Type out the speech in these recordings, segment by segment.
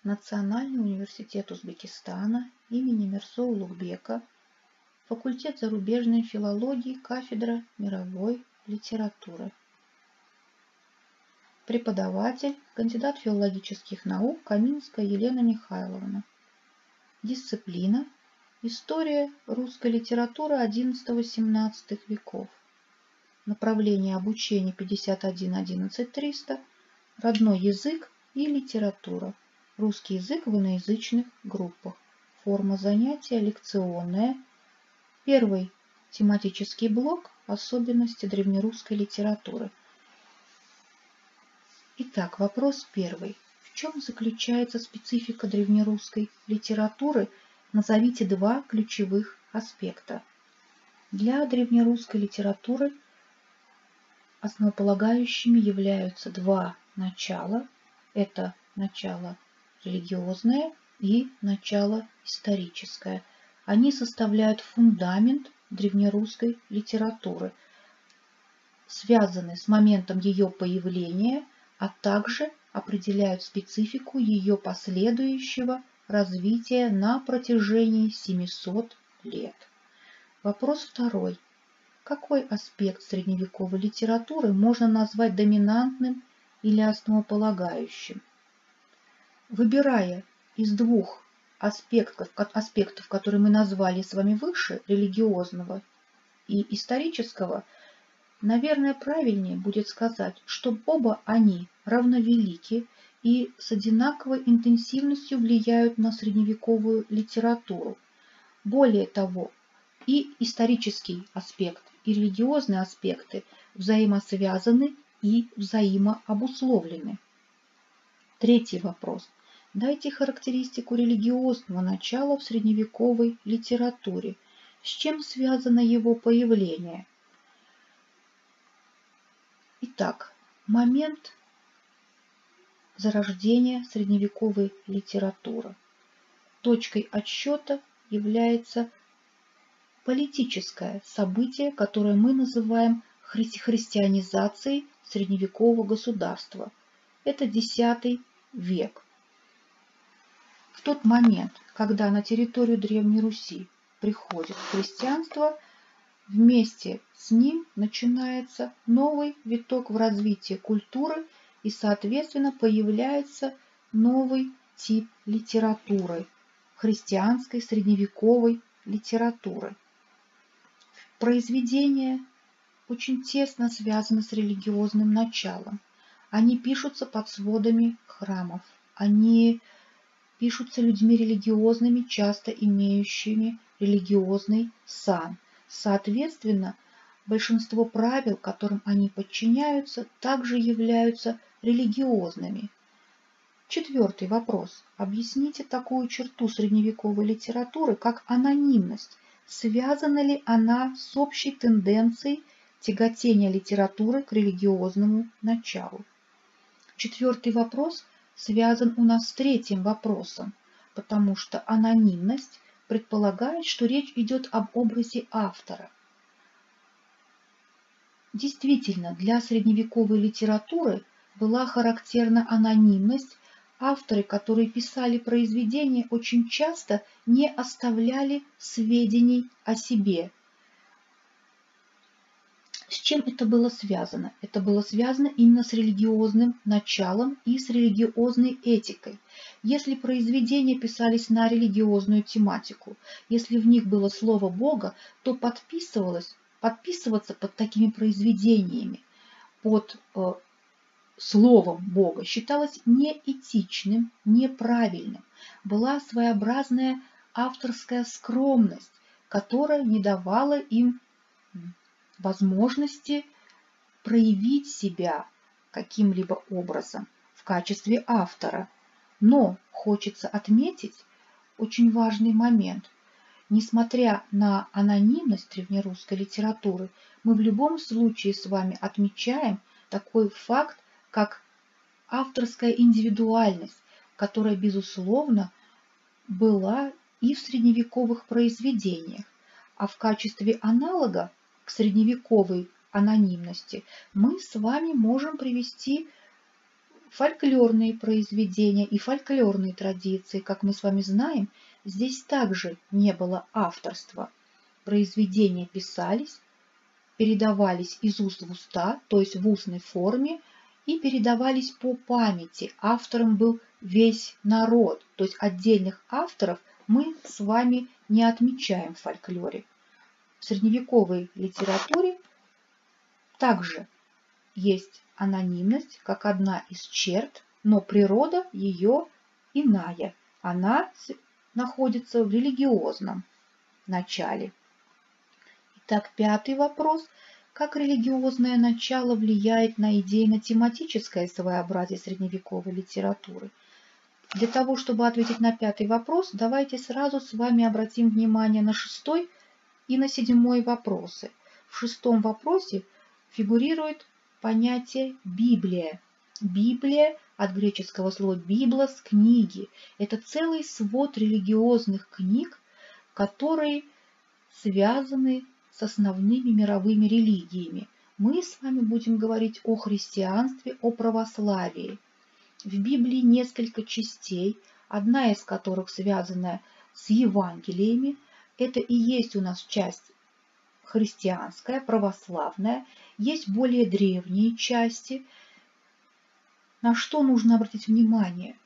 Национальный университет Узбекистана имени Мирзо Улугбека, факультет зарубежной филологии, кафедра мировой литературы. Преподаватель, кандидат филологических наук Каминская Елена Михайловна. Дисциплина – история русской литературы XI-XVII веков. Направление обучения 51-11-300, родной язык и литература, русский язык в иноязычных группах. Форма занятия лекционная. Первый тематический блок – особенности древнерусской литературы. Итак, вопрос первый. В чем заключается специфика древнерусской литературы? Назовите два ключевых аспекта. Для древнерусской литературы основополагающими являются два начала. Это начало религиозное и начало историческое. Они составляют фундамент древнерусской литературы, связаны с моментом ее появления, а также определяют специфику ее последующего развития на протяжении 700 лет. Вопрос второй. Какой аспект средневековой литературы можно назвать доминантным или основополагающим? Выбирая из двух аспектов, которые мы назвали с вами выше, религиозного и исторического, наверное, правильнее будет сказать, что оба они равновелики и с одинаковой интенсивностью влияют на средневековую литературу. Более того, и исторический аспект, и религиозные аспекты взаимосвязаны и взаимообусловлены. Третий вопрос. Дайте характеристику религиозного начала в средневековой литературе. С чем связано его появление? Итак, момент зарождения средневековой литературы. Точкой отсчета является политическое событие, которое мы называем христианизацией средневекового государства. Это X век. В тот момент, когда на территорию Древней Руси приходит христианство, вместе с ним начинается новый виток в развитии культуры и, соответственно, появляется новый тип литературы, христианской средневековой литературы. Произведения очень тесно связаны с религиозным началом. Они пишутся под сводами храмов. Они пишутся людьми религиозными, часто имеющими религиозный сан. Соответственно, большинство правил, которым они подчиняются, также являются религиозными. Четвертый вопрос. Объясните такую черту средневековой литературы, как анонимность. Связана ли она с общей тенденцией тяготения литературы к религиозному началу? Четвертый вопрос связан у нас с третьим вопросом, потому что анонимность предполагает, что речь идет об образе автора. Действительно, для средневековой литературы была характерна анонимность. Авторы, которые писали произведения, очень часто не оставляли сведений о себе. С чем это было связано? Это было связано именно с религиозным началом и с религиозной этикой. Если произведения писались на религиозную тематику, если в них было слово Бога, то подписываться под такими произведениями, под словом Бога, считалось неэтичным, неправильным. Была своеобразная авторская скромность, которая не давала им возможности проявить себя каким-либо образом в качестве автора. Но хочется отметить очень важный момент. Несмотря на анонимность древнерусской литературы, мы в любом случае с вами отмечаем такой факт, как авторская индивидуальность, которая, безусловно, была и в средневековых произведениях. А в качестве аналога к средневековой анонимности мы с вами можем привести фольклорные произведения и фольклорные традиции. Как мы с вами знаем, здесь также не было авторства. Произведения писались, передавались из уст в уста, то есть в устной форме, и передавались по памяти. Автором был весь народ, то есть отдельных авторов мы с вами не отмечаем в фольклоре. В средневековой литературе также есть анонимность как одна из черт, но природа ее иная. Она находится в религиозном начале. Итак, пятый вопрос. Как религиозное начало влияет на идейно-тематическое своеобразие средневековой литературы? Для того, чтобы ответить на пятый вопрос, давайте сразу с вами обратим внимание на шестой и на седьмой вопросы. В шестом вопросе фигурирует понятие «Библия». Библия от греческого слова «библос» – книги. Это целый свод религиозных книг, которые связаны с основными мировыми религиями. Мы с вами будем говорить о христианстве, о православии. В Библии несколько частей, одна из которых связана с Евангелиями. Это и есть у нас часть христианская, православная. Есть более древние части. На что нужно обратить внимание?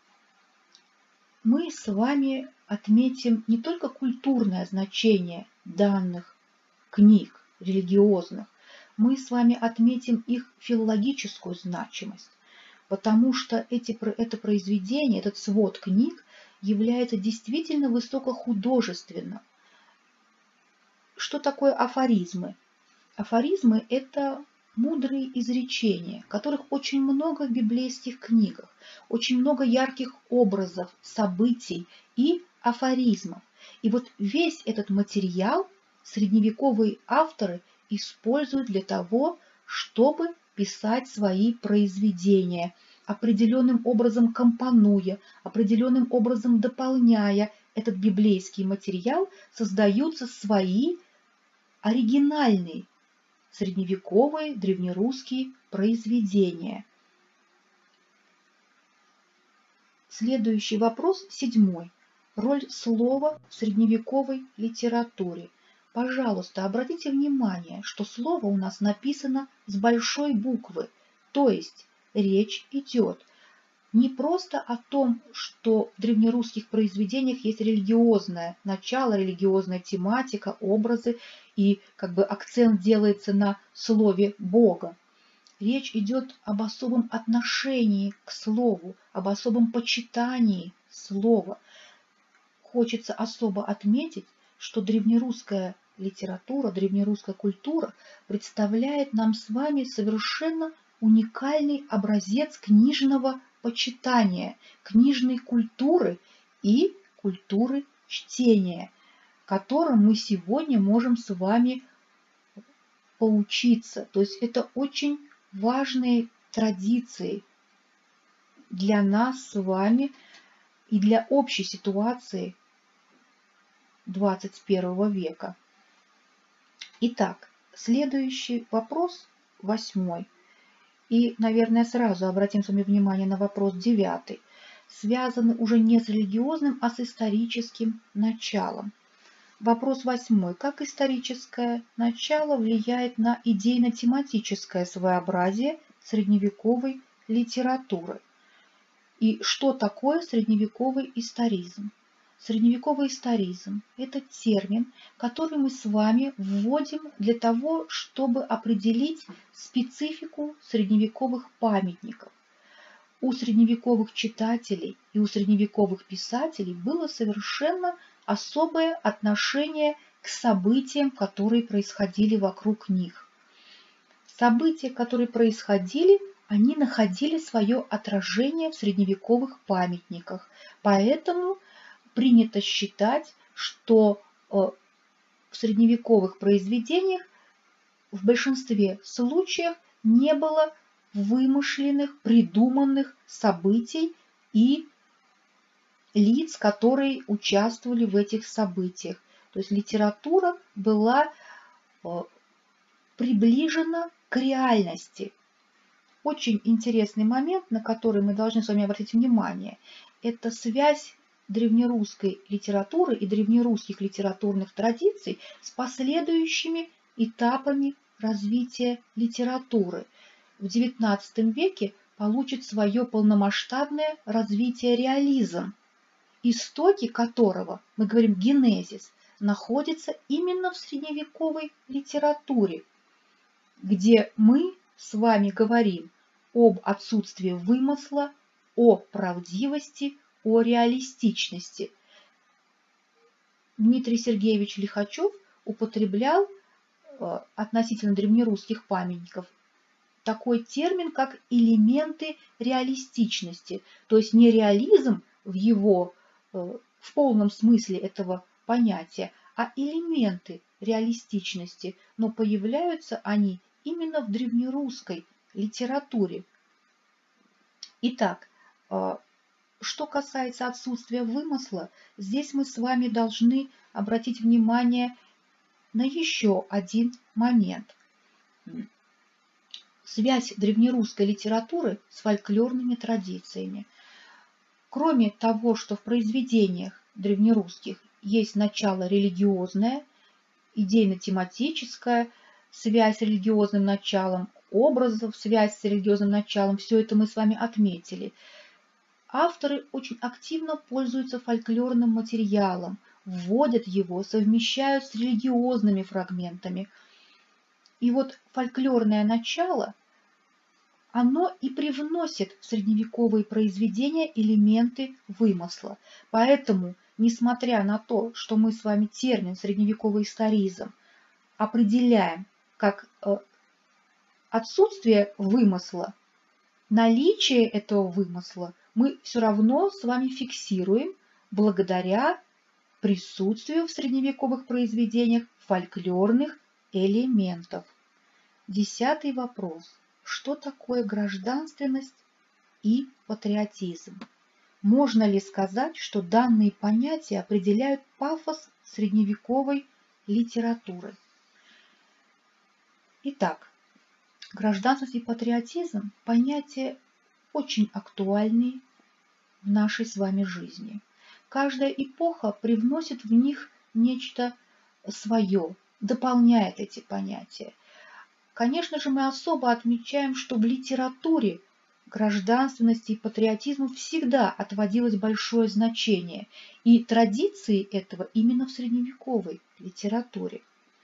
Мы с вами отметим не только культурное значение данных книг религиозных, мы с вами отметим их филологическую значимость, потому что это произведение, этот свод книг является действительно высокохудожественным. Что такое афоризмы? Афоризмы – это мудрые изречения, которых очень много в библейских книгах, очень много ярких образов, событий и афоризмов. И вот весь этот материал средневековые авторы используют для того, чтобы писать свои произведения, определенным образом компонуя, определенным образом дополняя этот библейский материал, создаются свои оригинальные средневековые древнерусские произведения. Следующий вопрос, седьмой. Роль слова в средневековой литературе. Пожалуйста, обратите внимание, что слово у нас написано с большой буквы, то есть речь идет не просто о том, что в древнерусских произведениях есть религиозное начало, религиозная тематика, образы, и акцент делается на слове Бога. Речь идет об особом отношении к слову, об особом почитании слова. Хочется особо отметить, что древнерусская литература, древнерусская культура представляет нам с вами совершенно уникальный образец книжного почитания, книжной культуры и культуры чтения, которым мы сегодня можем с вами поучиться. То есть это очень важные традиции для нас с вами и для общей ситуации 21 века. Итак, следующий вопрос, 8. И, наверное, сразу обратим с вами внимание на вопрос 9, связанный уже не с религиозным, а с историческим началом. Вопрос 8. Как историческое начало влияет на идейно-тематическое своеобразие средневековой литературы? И что такое средневековый историзм? Средневековый историзм – это термин, который мы с вами вводим для того, чтобы определить специфику средневековых памятников. У средневековых читателей и у средневековых писателей было совершенно особое отношение к событиям, которые происходили вокруг них. События, которые происходили, они находили свое отражение в средневековых памятниках. Поэтому принято считать, что в средневековых произведениях в большинстве случаев не было вымышленных, придуманных событий и лиц, которые участвовали в этих событиях. То есть литература была приближена к реальности. очень интересный момент, на который мы должны с вами обратить внимание. Это связь древнерусской литературы и древнерусских литературных традиций с последующими этапами развития литературы. В XIX веке получит свое полномасштабное развитие реализм, истоки которого, мы говорим генезис, находится именно в средневековой литературе, где мы с вами говорим об отсутствии вымысла, о правдивости, о реалистичности. Дмитрий Сергеевич Лихачев употреблял относительно древнерусских памятников такой термин, как элементы реалистичности, то есть не реализм в полном смысле этого понятия, а элементы реалистичности, но появляются они именно в древнерусской литературе. Итак, что касается отсутствия вымысла, здесь мы с вами должны обратить внимание на еще один момент. Связь древнерусской литературы с фольклорными традициями. Кроме того, что в произведениях древнерусских есть начало религиозное, идейно-тематическая связь с религиозным началом, образов, связь с религиозным началом, все это мы с вами отметили. Авторы очень активно пользуются фольклорным материалом, вводят его, совмещают с религиозными фрагментами. И вот фольклорное начало, оно и привносит в средневековые произведения элементы вымысла. Поэтому, несмотря на то, что мы с вами термин «средневековый историзм» определяем как отсутствие вымысла, наличие этого вымысла мы все равно с вами фиксируем благодаря присутствию в средневековых произведениях фольклорных элементов. 10-й вопрос. Что такое гражданственность и патриотизм? Можно ли сказать, что данные понятия определяют пафос средневековой литературы? Итак, гражданственность и патриотизм – понятия очень актуальные в нашей с вами жизни. Каждая эпоха привносит в них нечто свое, дополняет эти понятия. Конечно же, мы особо отмечаем, что в литературе гражданственности и патриотизму всегда отводилось большое значение, и традиции этого именно в средневековой литературе.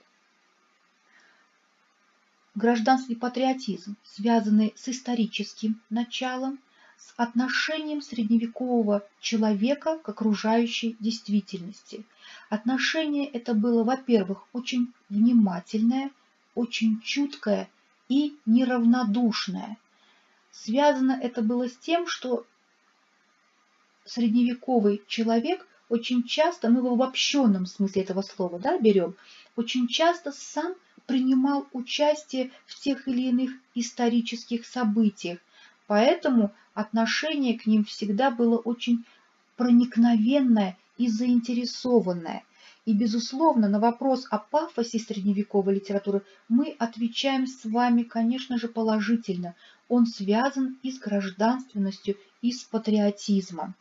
Гражданство и патриотизм связаны с историческим началом, с отношением средневекового человека к окружающей действительности. Отношение это было, во-первых, очень внимательное, очень чуткое и неравнодушное. Связано это было с тем, что средневековый человек очень часто, мы в обобщенном смысле этого слова берем, очень часто сам принимал участие в тех или иных исторических событиях, поэтому отношение к ним всегда было очень проникновенное и заинтересованное. И, безусловно, на вопрос о пафосе средневековой литературы мы отвечаем с вами, конечно же, положительно. Он связан и с гражданственностью, и с патриотизмом.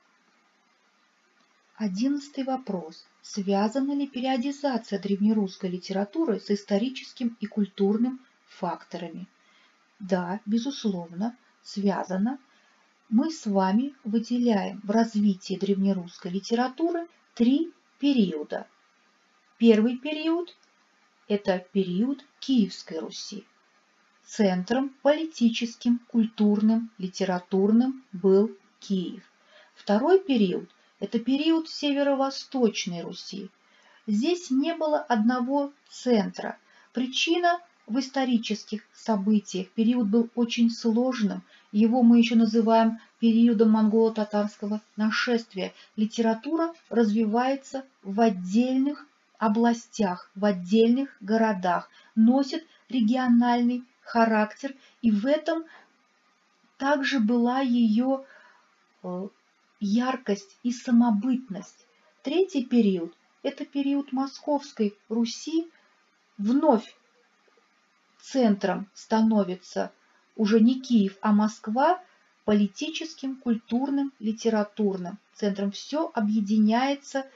11-й вопрос. Связана ли периодизация древнерусской литературы с историческим и культурным факторами? Да, безусловно, связана. Мы с вами выделяем в развитии древнерусской литературы 3 периода. Первый период – это период Киевской Руси. Центром политическим, культурным, литературным был Киев. Второй период – это период Северо-Восточной Руси. Здесь не было одного центра. Причина в исторических событиях. Период был очень сложным. Его мы еще называем периодом монголо-татарского нашествия. Литература развивается в отдельных областях, в отдельных городах, носит региональный характер, и в этом также была ее яркость и самобытность. Третий период – это период Московской Руси. Вновь центром становится уже не Киев, а Москва политическим, культурным, литературным центром. Все объединяется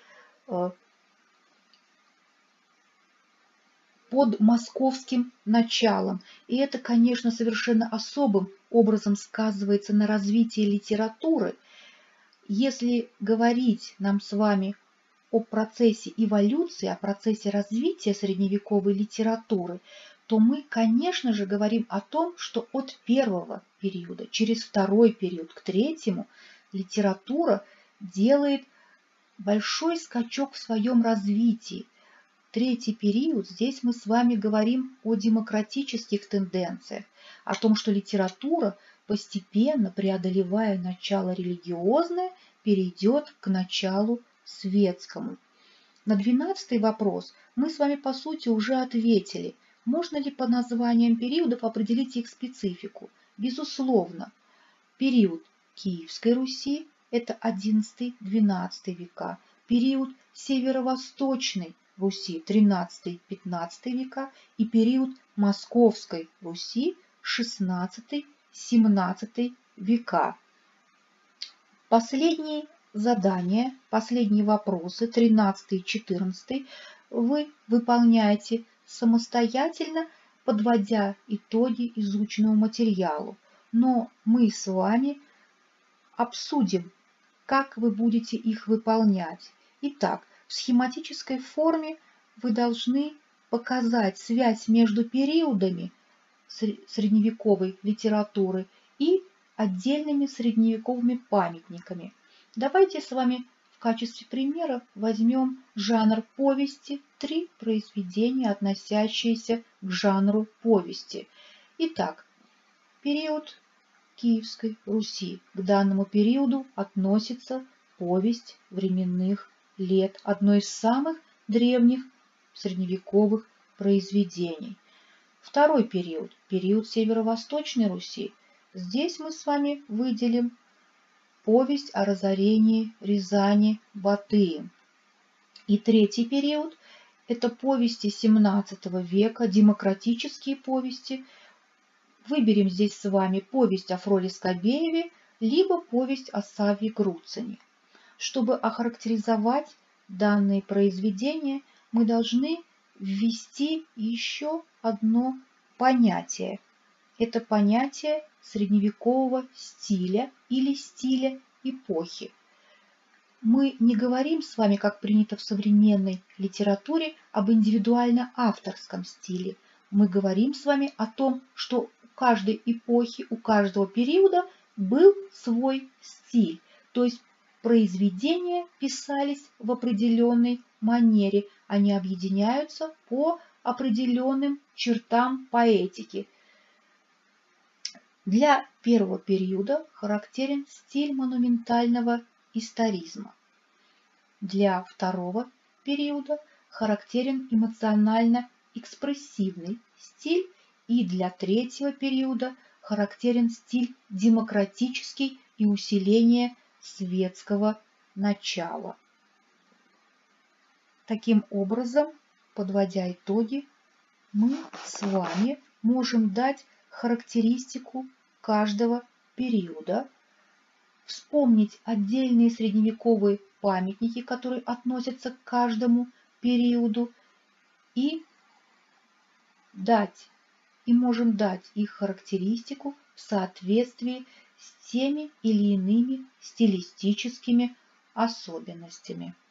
под московским началом. И это, конечно, совершенно особым образом сказывается на развитии литературы. Если говорить нам с вами о процессе эволюции, о процессе развития средневековой литературы, то мы, конечно же, говорим о том, что от первого периода, через второй период к третьему, литература делает большой скачок в своем развитии. Третий период, здесь мы с вами говорим о демократических тенденциях, о том, что литература, постепенно преодолевая начало религиозное, перейдет к началу светскому. На 12-й вопрос мы с вами по сути уже ответили. Можно ли по названиям периодов определить их специфику? Безусловно. Период Киевской Руси – это 11-12 века. Период Северо-Восточной Руси 13-15 века и период Московской Руси 16-17 века. Последние задания, последние вопросы 13 и 14 вы выполняете самостоятельно, подводя итоги изученному материалу. Но мы с вами обсудим, как вы будете их выполнять. Итак, в схематической форме вы должны показать связь между периодами средневековой литературы и отдельными средневековыми памятниками. Давайте с вами в качестве примера возьмем жанр повести, 3 произведения, относящиеся к жанру повести. Итак, период Киевской Руси. К данному периоду относится повесть временных лет, одно из самых древних средневековых произведений. Второй период, период Северо-Восточной Руси. Здесь мы с вами выделим повесть о разорении Рязани Батыем. И третий период – это повести XVII века, демократические повести. Выберем здесь с вами повесть о Фроле Скобееве, либо повесть о Савве Груцине. Чтобы охарактеризовать данные произведения, мы должны ввести еще одно понятие. Это понятие средневекового стиля или стиля эпохи. Мы не говорим с вами, как принято в современной литературе, об индивидуально-авторском стиле. Мы говорим с вами о том, что у каждой эпохи, у каждого периода был свой стиль. То есть произведения писались в определенной манере, они объединяются по определенным чертам поэтики. Для первого периода характерен стиль монументального историзма. Для второго периода характерен эмоционально-экспрессивный стиль, и для третьего периода характерен стиль демократический и усиление светского начала. Таким образом, подводя итоги, мы с вами можем дать характеристику каждого периода, вспомнить отдельные средневековые памятники, которые относятся к каждому периоду, и можем дать их характеристику в соответствии с теми или иными стилистическими особенностями.